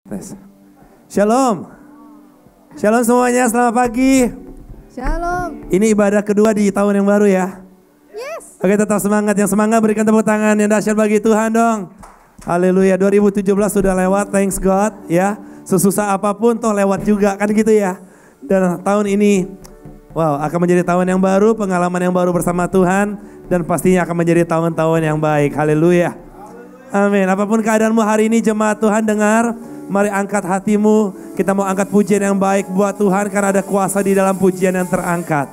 Tes. Shalom. Shalom semuanya, selamat pagi. Shalom. Ini ibadah kedua di tahun yang baru ya. Yes. Oke, tetap semangat. Yang semangat berikan tepuk tangan yang dahsyat bagi Tuhan dong. Haleluya, 2017 sudah lewat, thanks God ya. Sesusah apapun toh lewat juga kan gitu ya. Dan tahun ini wow, akan menjadi tahun yang baru, pengalaman yang baru bersama Tuhan. Dan pastinya akan menjadi tahun-tahun yang baik. Haleluya. Amin. Apapun keadaanmu hari ini jemaat Tuhan dengar. Mari angkat hatimu, kita mau angkat pujian yang baik buat Tuhan karena ada kuasa di dalam pujian yang terangkat.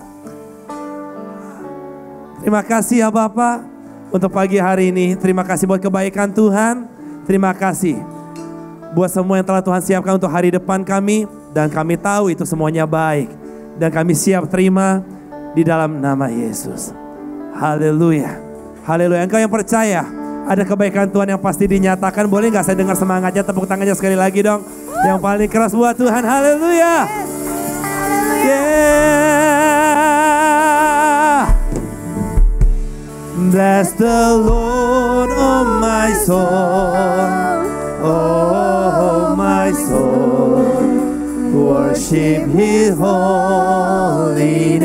Terima kasih ya Bapak untuk pagi hari ini. Terima kasih buat kebaikan Tuhan. Terima kasih buat semua yang telah Tuhan siapkan untuk hari depan kami. Dan kami tahu itu semuanya baik. Dan kami siap terima di dalam nama Yesus. Haleluya. Haleluya. Engkau yang percaya ada kebaikan Tuhan yang pasti dinyatakan. Boleh gak saya dengar semangatnya, tepuk tangannya sekali lagi dong. Yang paling keras buat Tuhan. Haleluya. Yeah. Bless the Lord, oh my soul. Oh my soul. Worship His holy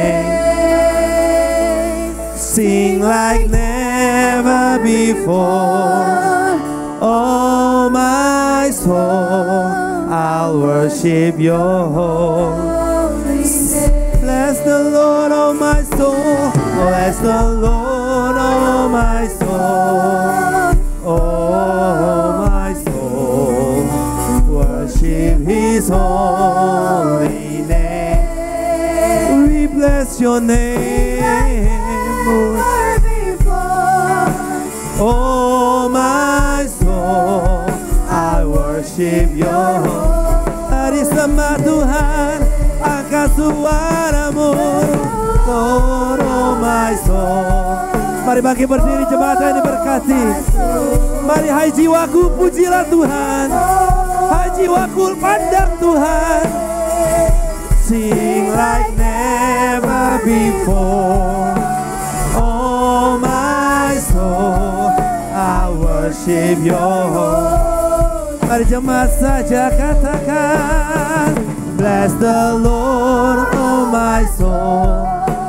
name. Sing like never before. Oh my soul, I'll worship your holy name. Bless the Lord, oh my soul. Bless the Lord, oh my soul. Oh my soul, worship His holy name. We bless your name, Lord. Oh my soul, I worship your holy. Hari sama Tuhan, angkat suaramu. Lord, oh my soul. Mari bangkit berdiri, jemaat ini berkati. Mari hai jiwaku, pujilah Tuhan. Hai jiwaku, pandang Tuhan. Sing like never before. Oh my soul, I worship your holy. Mari jemaat saja katakan, bless the Lord, oh my soul.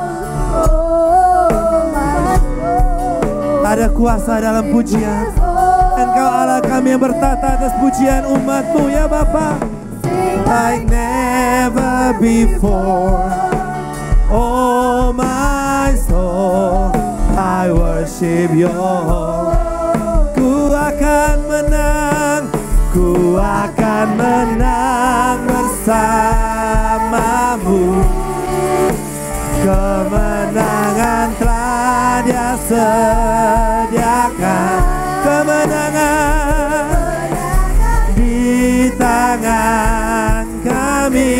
Ada kuasa dalam pujian. Engkau Allah kami yang bertata atas pujian umat-Mu ya Bapa. Like never before. Oh my soul, I worship your. Ku akan menang, ku akan menang bersamamu. Kemenangan telah Dia sediakan. Kemenangan di tangan kami.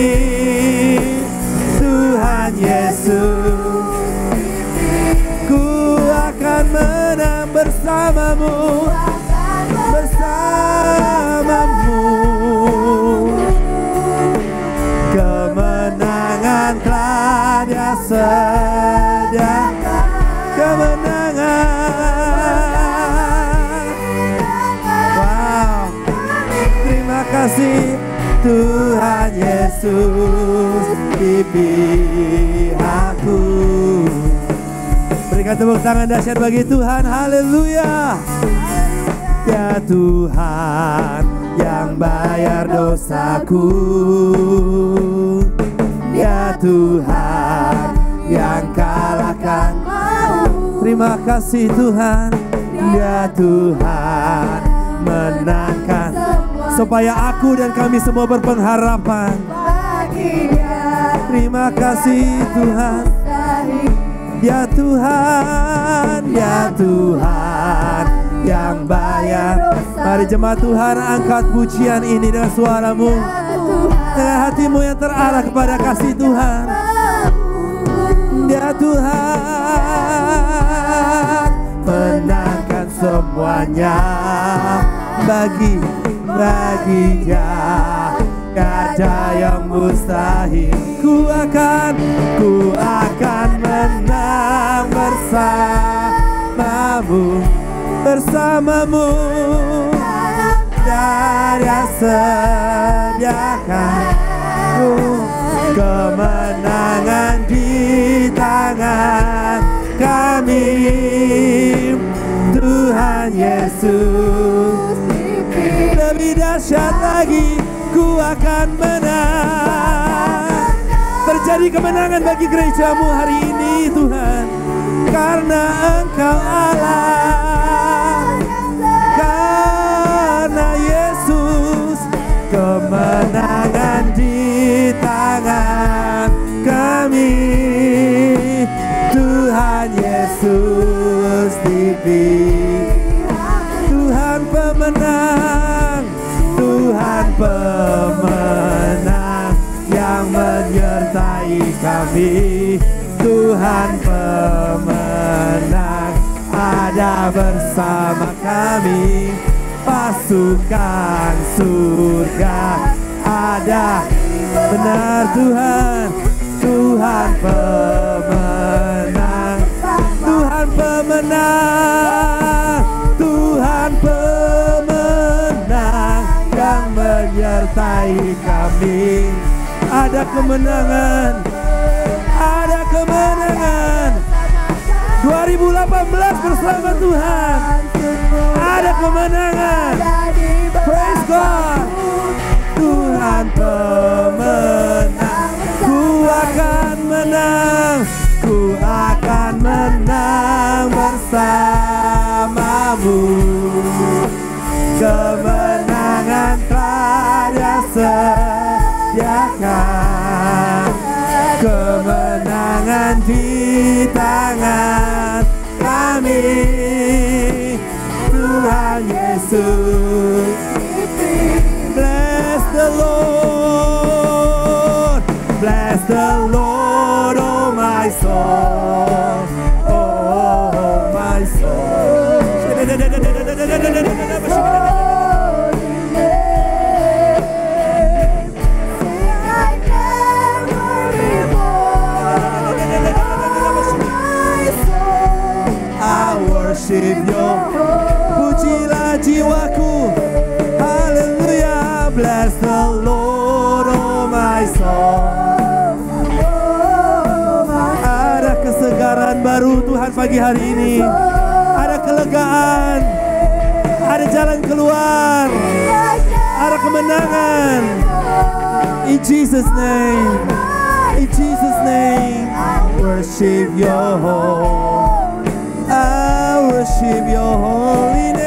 Tuhan Yesus, ku akan menang bersamamu. Bersamamu. Kemenangan telah Dia sediakan. Kemenangan. Wow. Terima kasih Tuhan Yesus di pihakku. Berikan tepuk tangan dahsyat bagi Tuhan. Haleluya. Ya Tuhan yang bayar dosaku. Ya Tuhan yang kalahkan maut. Terima kasih Tuhan. Ya Tuhan menangkan supaya aku dan kami semua berpengharapan. Terima kasih Tuhan. Ya Tuhan, ya Tuhan yang bayar. Mari jemaat Tuhan angkat pujian ini dengan suaramu. Dengan hatimu yang terarah kepada kasih Tuhan. Ya Tuhan menangkan semuanya. Baginya gak ada yang mustahil. Ku akan menang bersamamu. Dia sediakan kemenangan di tangan kami. Tuhan Yesus, lebih dahsyat lagi, ku akan menang. Terjadi kemenangan bagi gerejamu hari ini Tuhan, karena Engkau Allah, karena Yesus. Kemenangan di tangan kami. Tuhan Yesus dipilih, Tuhan pemenang, Tuhan pemenang yang menyertai kami. Tuhan pemenang ada bersama kami. Pasukan surga ada, benar Tuhan. Tuhan pemenang, Tuhan pemenang, Tuhan pemenang yang menyertai kami. Ada kemenangan, ada kemenangan. 2018 bersama Tuhan, ada kemenangan. Praise God. Tuhan pemenang, ku akan menang, ku akan menang bersamamu. Kemenangan telah Dia sediakan, kemenangan di tangan kami. Tuhan Yesus, bless the Lord, bless the Lord, oh my soul, oh my soul. I worship you, pujilah jiwaku, haleluya. Bless the Lord, oh my soul. Ada kesegaran baru Tuhan pagi hari ini, ada kelegaan, ada jalan keluar, ada kemenangan. In Jesus' name, in Jesus' name, worship your holy, I worship your holy name.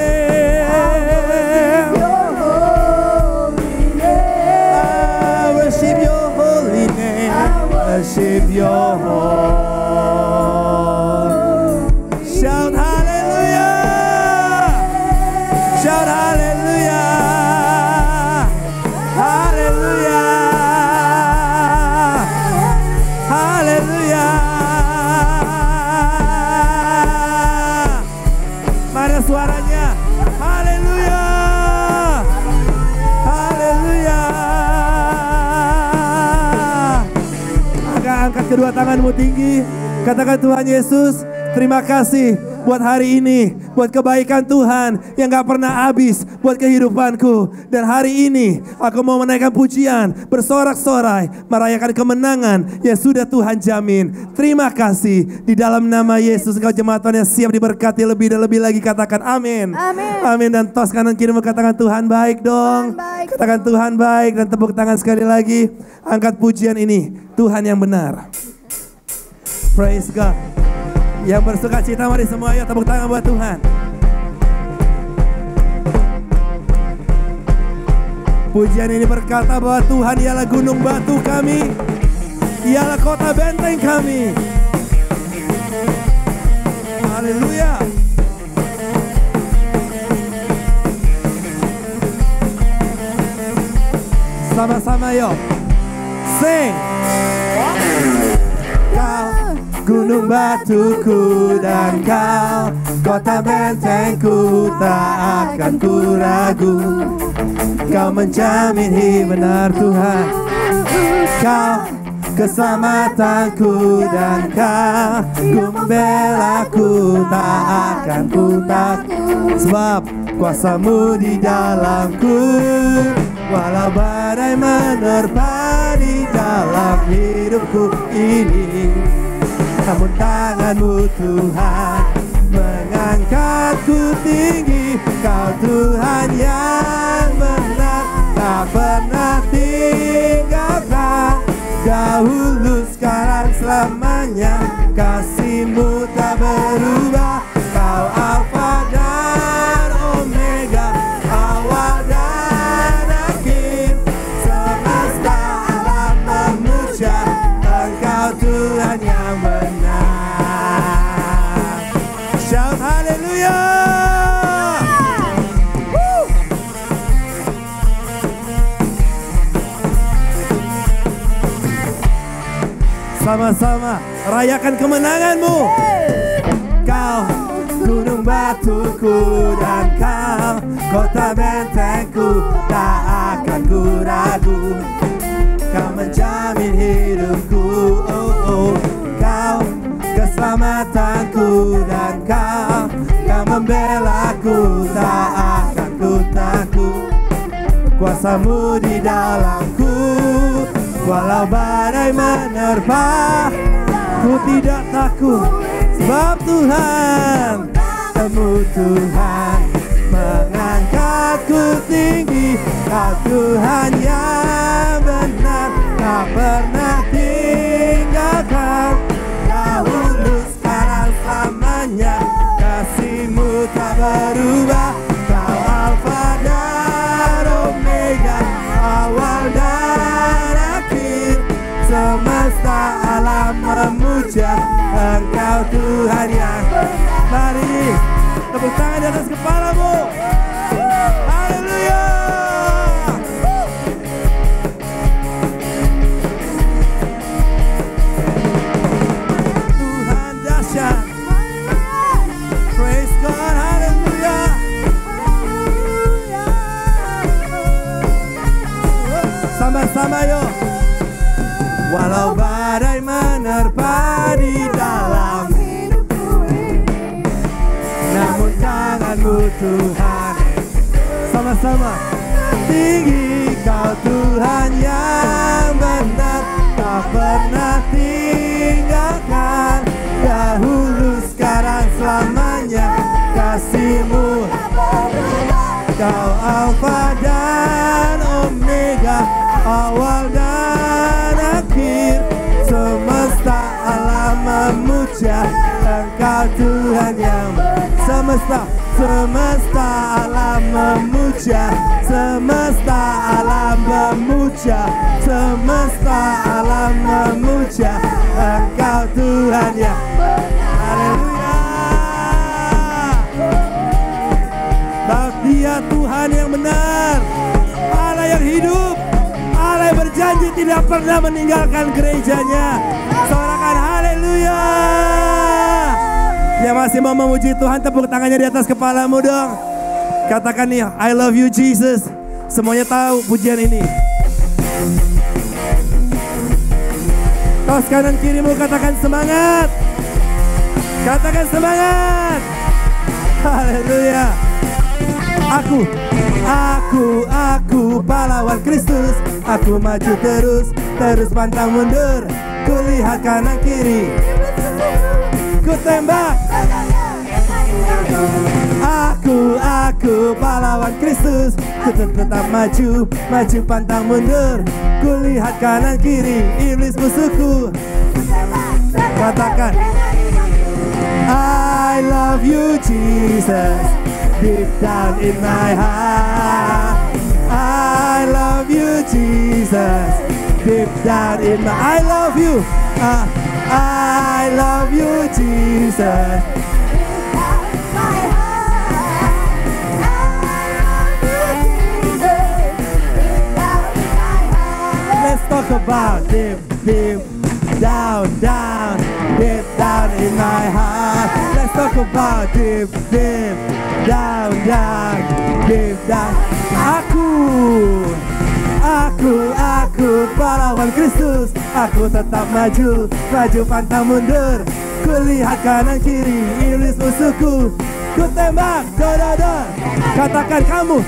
I worship your holy name. I worship your holy. Shout hallelujah! Shout hallelujah! Hallelujah! Hallelujah! Mana suaranya? Haleluya! Haleluya! Angkat kedua tanganmu tinggi. Katakan, Tuhan Yesus, terima kasih buat hari ini, buat kebaikan Tuhan yang gak pernah habis buat kehidupanku. Dan hari ini aku mau menaikkan pujian, bersorak-sorai, merayakan kemenangan yang sudah Tuhan jamin. Terima kasih. Di dalam nama Yesus, engkau jemaat Tuhan yang siap diberkati lebih dan lebih lagi. Katakan amin. Amin. Amin. Dan tos kanan kirimu katakan, Tuhan baik dong. Tuhan baik. Katakan, Tuhan baik. Dan tepuk tangan sekali lagi. Angkat pujian ini, Tuhan yang benar. Praise God. Yang bersuka cita, mari semua, ayo tepuk tangan buat Tuhan. Pujian ini berkata bahwa Tuhan ialah gunung batu kami, ialah kota benteng kami. Haleluya. Sama-sama yuk. Sing. Kau gunung batuku dan kau kota bentengku, tak akan ku ragu. Kau menjamin benar Tuhan, kau keselamatanku dan kau membelaku, tak akan ku takut. Sebab kuasa-Mu di dalamku. Walau badai menerpa di dalam hidupku ini, namun tangan-Mu Tuhan mengangkatku tinggi. Kau Tuhan yang benar, tak pernah tinggalkan. Dahulu, sekarang, selamanya, kasih-Mu tak berubah. Kau Alfa dan Omega, awal dan akhir. Semesta alam memuja Engkau Tuhan yang benar. Shout haleluya. Sama-sama rayakan kemenangan-Mu. Kau gunung batuku dan Kau kota bentengku, tak akan ku ragu. Kau menjamin hidupku, oh, oh. Kau keselamatanku dan Kau membelaku, tak akan ku takut. Kuasa-Mu di dalamku, walau badai menerpa, ku tidak takut. Sebab Tuhan, Kamu Tuhan mengangkatku tinggi. Kau Tuhan yang benar, tak pernah tinggalkan. Dahulu, sekarang, selamanya, kasih-Mu tak berubah. Kau Alfa dan Omega, awal dan akhir. Semesta alam memuja Engkau Tuhan yang benar. Mari tepuk tangan di atas kepala-Mu. Haleluya. Tuhan dahsyat. Praise God. Haleluya. Sama-sama yuk. Walau badai menerpa di dalam hidupku ini, namun tangan-Mu Tuhan sama-sama tinggi. Kau Tuhan yang benar, tak pernah tinggalkan. Dahulu, sekarang, selamanya, kasih-Mu. Kau Alfa dan Omega, awal dan akhir. Semesta alam memuja Engkau Tuhan yang semesta alam memuja, semesta alam memuja, semesta alam memuja Engkau Tuhan yang haleluya. Bahwa Dia Tuhan yang benar, Allah yang hidup, Allah yang berjanji tidak pernah meninggalkan gerejanya. Sorakan haleluya. Yang masih mau memuji Tuhan, tepuk tangannya di atas kepala-Mu dong. Katakan nih, I love you Jesus. Semuanya tahu pujian ini. Tos kanan kirimu katakan semangat. Katakan semangat. Haleluya. Aku pahlawan Kristus. Aku maju terus pantang mundur. Kulihat kanan kiri, ku tembak. Aku pahlawan Kristus. Ku tetap maju pantang mundur. Kulihat kanan kiri, iblis musuhku. Katakan, I love you Jesus, deep down in my heart. I love you Jesus, deep down in my I love you. I love you Jesus. Let's talk about deep down, deep down in my heart. Let's talk about deep down, deep down. Aku pahlawan Kristus. Aku tetap maju pantang mundur. Kulihat kanan kiri iblis musuhku, ku tembak dodor. Katakan kamu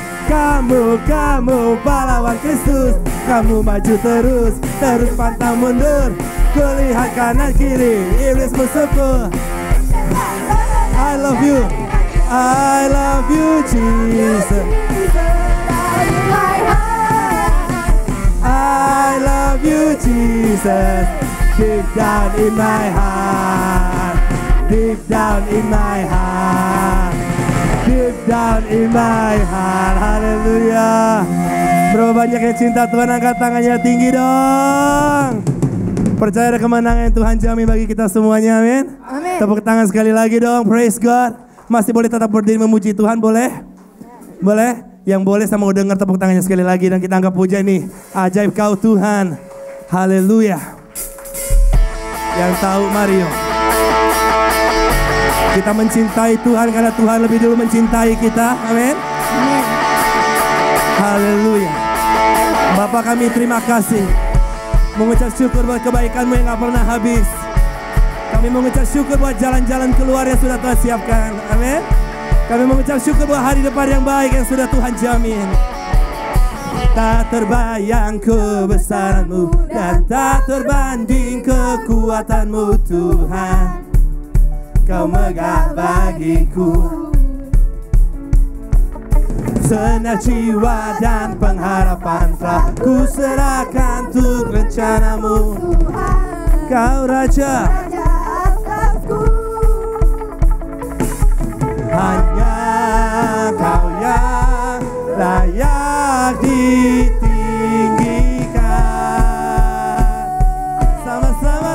pahlawan Kristus. Kamu maju terus pantang mundur. Kulihat kanan kiri iblis musuhku. I love you Jesus. I love you Jesus. Deep down in my heart. Deep down in my heart. Deep down in my heart. Haleluya. Berapa banyak yang cinta Tuhan, angkat tangannya tinggi dong. Percaya ada kemenangan Tuhan jamin bagi kita semuanya, amin. Amin. Tepuk tangan sekali lagi dong, praise God. Masih boleh tetap berdiri memuji Tuhan, boleh? Boleh? Yang boleh sama udah denger tepuk tangannya sekali lagi. Dan kita anggap puja nih, ajaib kau Tuhan. Haleluya. Yang tahu Mario. Kita mencintai Tuhan karena Tuhan lebih dulu mencintai kita, amin. Amin. Haleluya. Bapa kami terima kasih. Mengucap syukur buat kebaikan-Mu yang gak pernah habis. Kami mengucap syukur buat jalan-jalan keluar yang sudah Tuhan siapkan. Amin. Kami mengucap syukur buat hari depan yang baik yang sudah Tuhan jamin. Tak terbayang kebesaran-Mu dan tak terbanding kekuatan-Mu Tuhan. Kau megah bagiku segenap jiwa dan pengharapan telah ku serahkan untuk rencana-Mu. Kau Raja atasku, hanya Kau yang layak ditinggikan. Sama-sama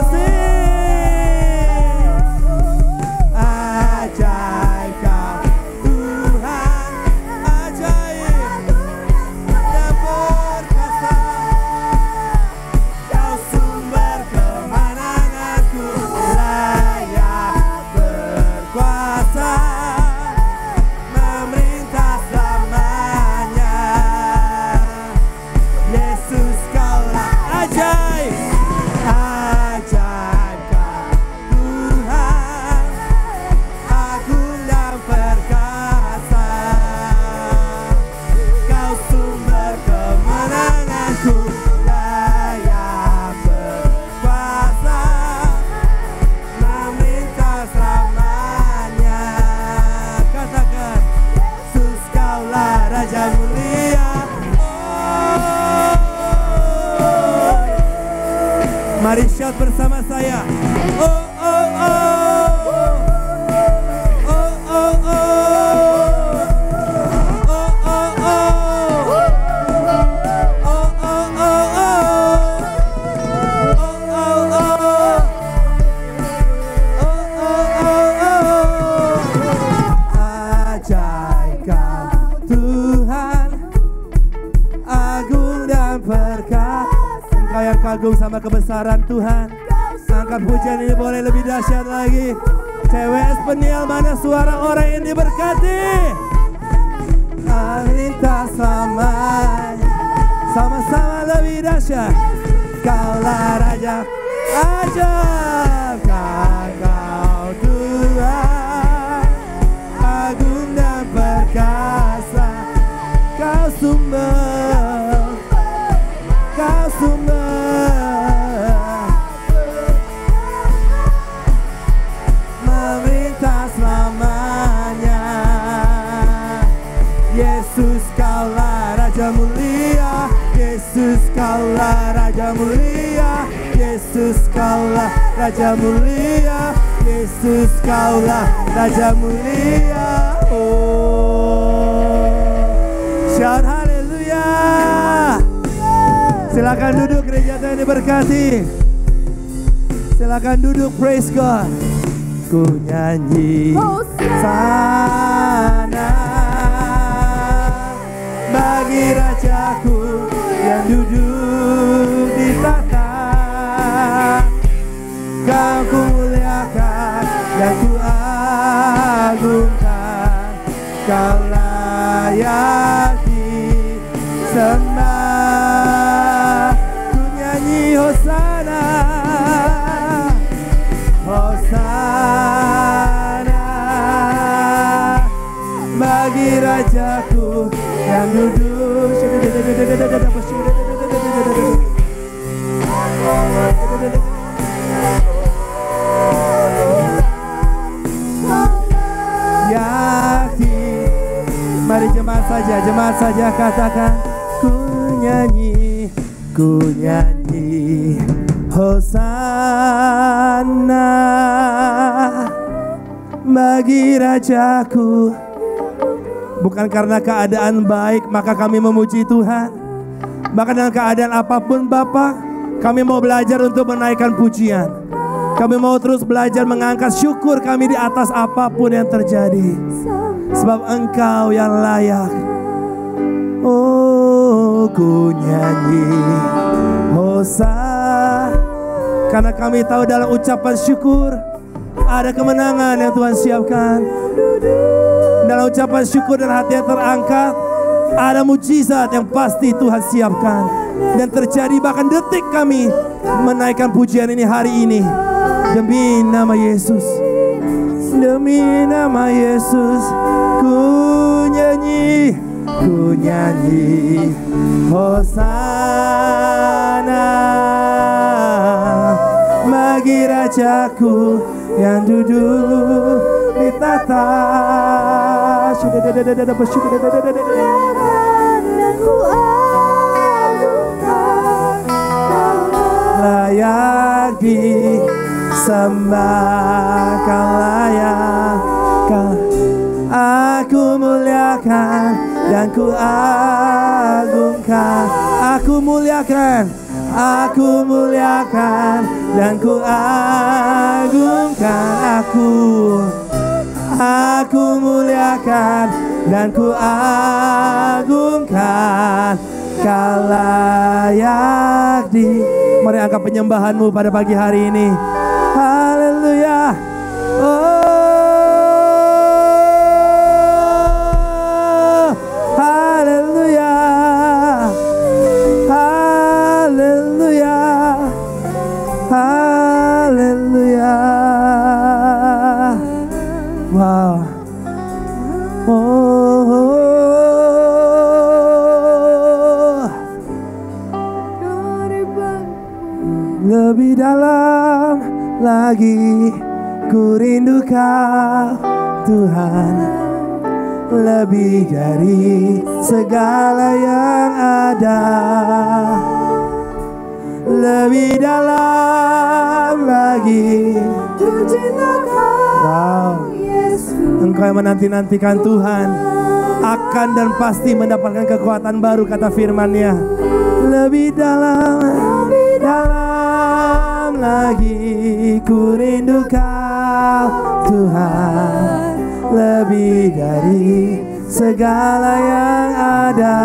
sing. Ajaib Kau Tuhan, ajaib dan perkasa. Kau sumber kemenanganku, layak berkuasa, memerintah selamanya. Yesus Kaulah ajaib, ajaib Kau Tuhan, agung dan perkasa. Kau sumber kemenanganku, layak berkuasa, memerintah selamanya. Katakan, Yesus Kaulah Raja mulia. Oh. Mari shout bersama saya. Oh, oh, oh. Oh, oh, oh. Oh, oh, oh. Oh, oh, oh. Ajaib Kau Tuhan, agung dan perkasa. Engkau yang kagum sama kebesaran Tuhan. Angkat pujian ini boleh lebih dahsyat lagi. CWS Peniel, mana suara orang yang diberkati? Lintas selamanya, sama-sama lebih dahsyat. Kaulah Raja ajaib, Kau Tuhan, agung dan perkasa. Kau sumber, Kau sumber, memerintah selamanya. Yesus Kaulah Raja mulia, Yesus Kaulah Raja mulia, Yesus Kaulah Raja mulia, Yesus Kaulah Raja mulia. Oh, shout haleluya. Silakan duduk, gereja Tuhan diberkati. Silakan duduk, praise God. Ku nyanyi sana bagi Rajaku yang duduk di tahta. Kau ku muliakan dan ku agungkan. Kau layak disembah. Ku nyanyi Hosana, Hosana. saja katakan, ku nyanyi Hosana bagi Rajaku. Bukan karena keadaan baik maka kami memuji Tuhan. Bahkan dalam keadaan apapun Bapa, kami mau belajar untuk menaikkan pujian. Kami mau terus belajar mengangkat syukur kami di atas apapun yang terjadi. Sebab Engkau yang layak. Oh, ku nyanyi Hosana. Karena kami tahu dalam ucapan syukur ada kemenangan yang Tuhan siapkan. Dalam ucapan syukur dan hati yang terangkat, ada mujizat yang pasti Tuhan siapkan. Dan terjadi bahkan detik kami menaikkan pujian ini hari ini. Demi nama Yesus, demi nama Yesus, ku nyanyi Hosana bagi Rajaku yang duduk di tata. Layak disembah, Kau layak. Aku muliakan dan ku agungkan. Aku muliakan dan ku agungkan. Aku muliakan dan ku agungkan. Kau layak di. Mari angkat penyembahanmu pada pagi hari ini. Haleluya. Oh, haleluya. Haleluya. Haleluya. Wow. Lebih dalam lagi ku rindu Kau Tuhan, lebih dari segala yang ada. Lebih dalam lagi ku cinta Kau. Engkau yang menanti-nantikan Tuhan akan dan pasti mendapatkan kekuatan baru, kata firman-Nya. Lebih dalam lagi ku rindu Kau Tuhan, lebih dari segala yang ada.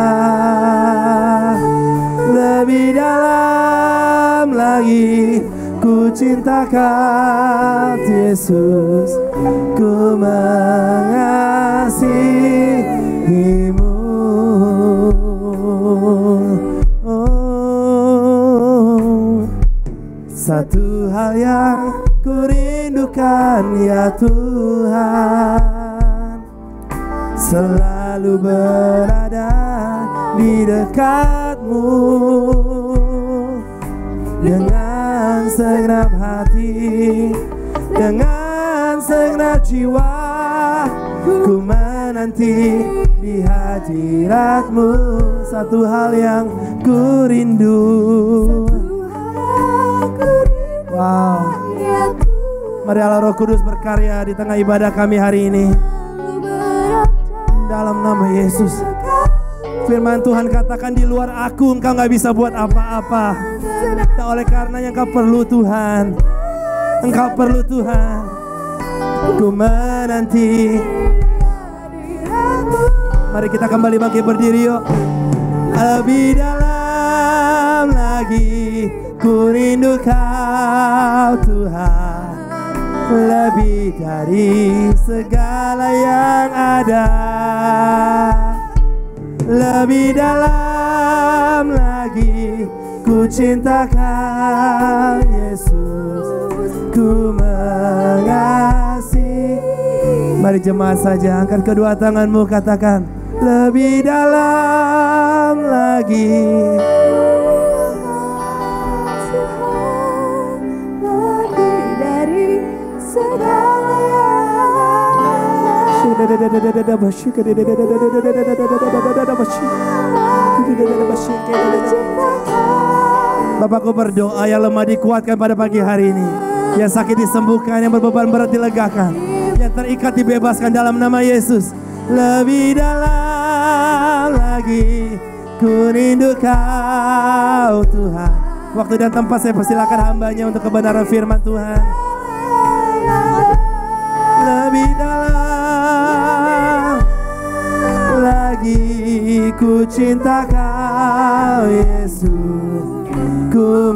Lebih dalam lagi ku cinta Kau Yesus, ku mengasihimu. Satu hal yang ku rindukan ya Tuhan, selalu berada di dekat-Mu. Dengan segenap hati, dengan segenap jiwa, ku menanti di hadirat-Mu. Satu hal yang ku rindu. Wow. Mari Allah Roh Kudus berkarya di tengah ibadah kami hari ini. Dalam nama Yesus. Firman Tuhan katakan, di luar aku engkau gak bisa buat apa-apa. Nah, oleh karenanya engkau perlu Tuhan. Engkau perlu Tuhan. Ku menanti. Mari kita kembali bangkit berdiri yuk. Lebih dalam lagi ku rindu Kau Tuhan, lebih dari segala yang ada. Lebih dalam lagi ku cinta Kau Yesus, ku mengasihi. Mari jemaat saja angkat kedua tanganmu, katakan lebih dalam lagi. Bapakku berdoa yang lemah dikuatkan pada pagi hari ini, yang sakit disembuhkan, yang berbeban berat dilegakan, yang terikat dibebaskan dalam nama Yesus. Lebih dalam lagi ku rindu Kau Tuhan. Waktu dan tempat saya persilakan hambanya untuk kebenaran firman Tuhan. Lebih dalam lagi ku cinta Kau Yesus, ku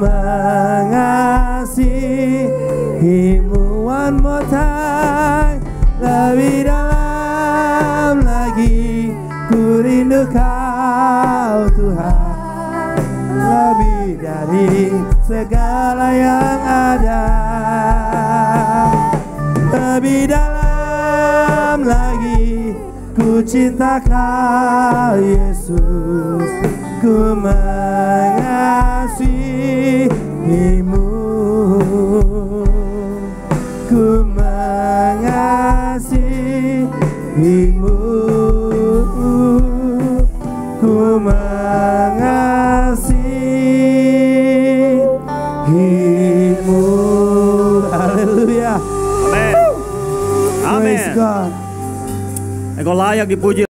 mengasihimu. One more time. Lebih dalam lagi ku rindu Kau Tuhan, lebih dari segala yang ada. Lebih dalam lagi ku cinta Kau Yesus, ku mengasihimu, ku mengasihimu, ku mengasihimu. Haleluya. Amin. Praise God. Engkau layak dipuji.